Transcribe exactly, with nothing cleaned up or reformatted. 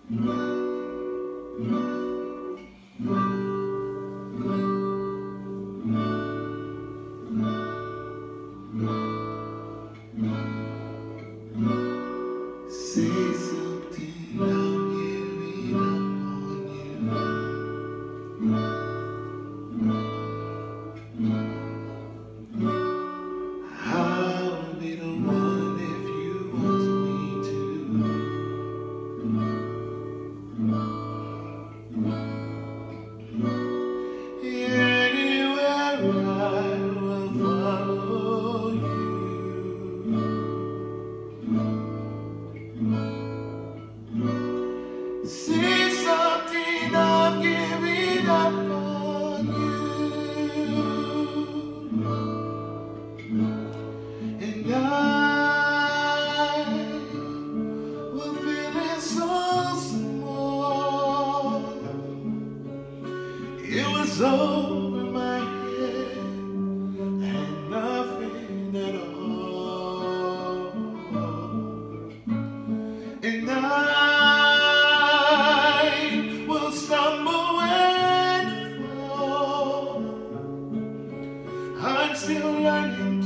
Say something, I'm giving up on you. I'll be the one if you want me to. Anywhere I will follow you. Say something, I'm giving up on you. And I was feeling so small. It was over my head and nothing at all. And I will stumble and fall. I'm still learning